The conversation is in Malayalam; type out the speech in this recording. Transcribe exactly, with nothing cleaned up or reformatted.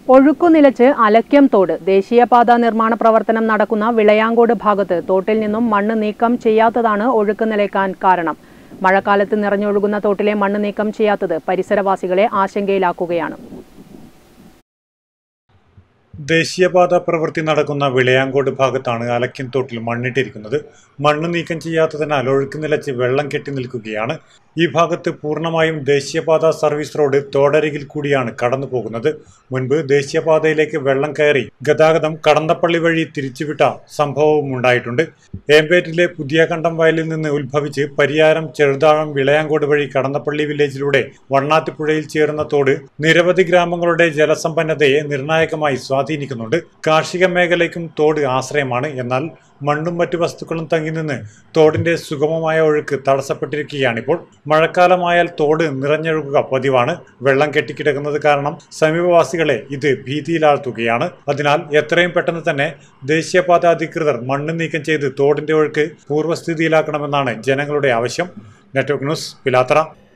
ഒഴുക്കുനിലച്ച് അലക്യം തോട് ദേശീയപാത നിർമ്മാണ പ്രവർത്തനം നടക്കുന്ന വിളയാങ്കോട് ഭാഗത്ത് തോട്ടിൽ നിന്നും മണ്ണ് നീക്കം ചെയ്യാത്തതാണ് ഒഴുക്ക് നിലയ്ക്കാൻ കാരണം. മഴക്കാലത്ത് നിറഞ്ഞൊഴുകുന്ന തോട്ടിലെ മണ്ണ് നീക്കം ചെയ്യാത്തത് പരിസരവാസികളെ ആശങ്കയിലാക്കുകയാണ്. ദേശീയപാത പ്രവൃത്തി നടക്കുന്ന വിളയാങ്കോട് ഭാഗത്താണ് അലക്യം തോട്ടിൽ മണ്ണിട്ടിരിക്കുന്നത്. മണ്ണ് നീക്കം ചെയ്യാത്തതിനാൽ ഒഴുക്ക് നിലച്ച് വെള്ളം കെട്ടി നിൽക്കുകയാണ്. ഈ ഭാഗത്ത് പൂർണ്ണമായും ദേശീയപാത സർവീസ് റോഡ് തോടരികിൽ കൂടിയാണ് കടന്നു പോകുന്നത്. മുൻപ് ദേശീയപാതയിലേക്ക് വെള്ളം കയറി ഗതാഗതം കടന്നപ്പള്ളി വഴി തിരിച്ചുവിട്ട സംഭവവും ഉണ്ടായിട്ടുണ്ട്. ഏമ്പേറ്റിലെ പുതിയ കണ്ടം വയലിൽ നിന്ന് ഉത്ഭവിച്ച് പരിയാരം, ചെറുതാഴം, വിളയാങ്കോട് വഴി കടന്നപ്പള്ളി വില്ലേജിലൂടെ വണ്ണാത്തിപ്പുഴയിൽ ചേരുന്ന തോട് നിരവധി ഗ്രാമങ്ങളുടെ ജലസമ്പന്നതയെ നിർണായകമായി സ്വാധീനിക്കുന്നുണ്ട്. കാർഷിക മേഖലയ്ക്കും തോട് ആശ്രയമാണ്. എന്നാൽ മണ്ണും മറ്റു വസ്തുക്കളും തങ്ങി നിന്ന് തോടിന്റെ സുഗമമായ ഒഴുക്ക് തടസ്സപ്പെട്ടിരിക്കുകയാണിപ്പോൾ. മഴക്കാലമായാൽ തോട് നിറഞ്ഞൊഴുകുക പതിവാണ്. വെള്ളം കെട്ടിക്കിടക്കുന്നത് കാരണം സമീപവാസികളെ ഇത് ഭീതിയിലാഴ്ത്തുകയാണ്. അതിനാൽ എത്രയും പെട്ടെന്ന് തന്നെ ദേശീയപാത അധികൃതർ മണ്ണ് നീക്കം ചെയ്ത് തോടിന്റെ ഒഴുക്ക് പൂർവ്വസ്ഥിതിയിലാക്കണമെന്നാണ് ജനങ്ങളുടെ ആവശ്യം. Network news, Pilathara.